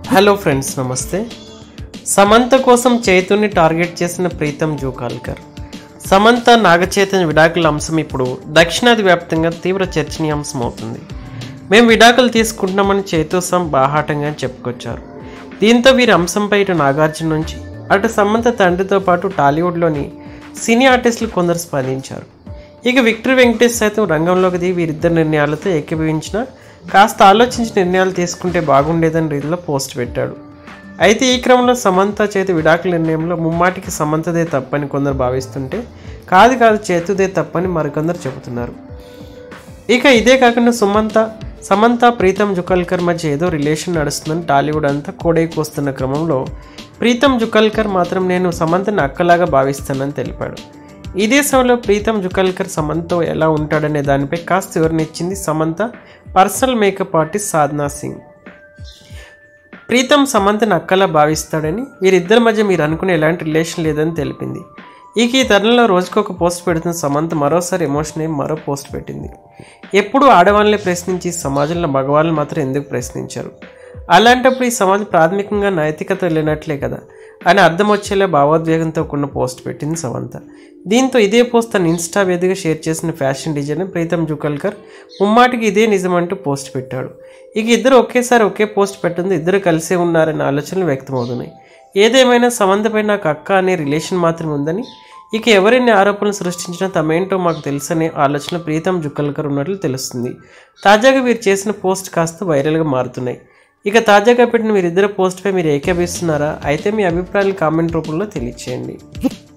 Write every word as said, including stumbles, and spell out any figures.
Hello friends, నమస్తే. సమంత కోసం చైతుని target చేసిన ప్రీతం జుకాల్కర్. సమంత నాగచైతన్య విడాకుల అంశం ఇప్పుడు దక్షిణాది వ్యాప్తంగా తీవ్ర చర్చనీయాంశం అవుతుంది. మేము విడాకులు తీసుకుంటున్నామని చైతు సమ్ బాహాటంగా చెప్పుకొచ్చారు. దీంతో వీరి అంశంపై ఇటు నాగార్జున నుంచి అటు సమంత తండ్రితో పాటు టాలీవుడ్లోని సినీ ఆర్టిస్టులు కొందరు స్పందించారు. ఇక విక్టరీ వెంకటేష్ సైతం రంగంలోకి దిగి వీరిద్దరు నిర్ణయాలతో ఏకీభవించిన కాస్త ఆలోచించి నిర్ణయాలు తీసుకుంటే బాగుండేదని రీతిలో పోస్ట్ పెట్టాడు. అయితే ఈ క్రమంలో సమంత చేతి విడాకుల నిర్ణయంలో ముమ్మాటికి సమంతదే తప్పని కొందరు భావిస్తుంటే కాదు కాదు చేతుదే తప్పని మరికొందరు చెబుతున్నారు. ఇక ఇదే కాకుండా సుమంత సమంత ప్రీతం జుకాల్కర్ మధ్య ఏదో రిలేషన్ నడుస్తుందని టాలీవుడ్ అంతా కోడైకొస్తున్న క్రమంలో ప్రీతం జుకాల్కర్ మాత్రం నేను సమంతని అక్కలాగా భావిస్తానని తెలిపాడు. ఇదే సమయంలో ప్రీతం జుకాల్కర్ సమంతతో ఎలా ఉంటాడనే దానిపై కాస్త వివరణిచ్చింది Samantha personal makeup artist Sadhana Singh. Preetam సమంతని అక్కలా భావిస్తాడని, వీరిద్దరి మధ్య మీరు అనుకునే ఎలాంటి రిలేషన్ లేదని తెలిపింది. ఇక ఈ తరుణంలో రోజుకొక పోస్ట్ పెడుతున్న సమంత మరోసారి ఎమోషన్ అయి మరో పోస్ట్ పెట్టింది. ఎప్పుడు ఆడవాళ్ళని ప్రశ్నించి సమాజంలో మగవాళ్ళని మాత్రం ఎందుకు ప్రశ్నించారు? అలాంటప్పుడు ఈ సమాజం ప్రాథమికంగా నైతికత లేనట్లే కదా అని అర్థం వచ్చేలా భావోద్వేగంతో కూడిన పోస్ట్ పెట్టింది సమంత. దీంతో ఇదే పోస్ట్ తన ఇన్స్టా వేదికగా షేర్ చేసిన ఫ్యాషన్ డిజైనర్ ప్రీతం జుకాల్కర్ ముమ్మాటికి ఇదే నిజమంటూ పోస్ట్ పెట్టాడు. ఇక ఇద్దరు ఒకేసారి ఒకే పోస్ట్ పెట్టడంతో ఇద్దరు కలిసే ఉన్నారనే ఆలోచనలు వ్యక్తమవుతున్నాయి. ఏదేమైనా సమంతపై నాకు అక్క అనే రిలేషన్ మాత్రమే ఉందని, ఇక ఎవరైనా ఆరోపణలు సృష్టించినా తమేంటో మాకు తెలుసనే ఆలోచన ప్రీతం జుకాల్కర్ ఉన్నట్లు తెలుస్తుంది. తాజాగా వీరు చేసిన పోస్ట్ కాస్త వైరల్గా మారుతున్నాయి. ఇక తాజాగా పెట్టిన వీరిద్దరు పోస్ట్పై మీరు ఏకీభవిస్తున్నారా? అయితే మీ అభిప్రాయాలు కామెంట్ రూపంలో తెలియచేయండి.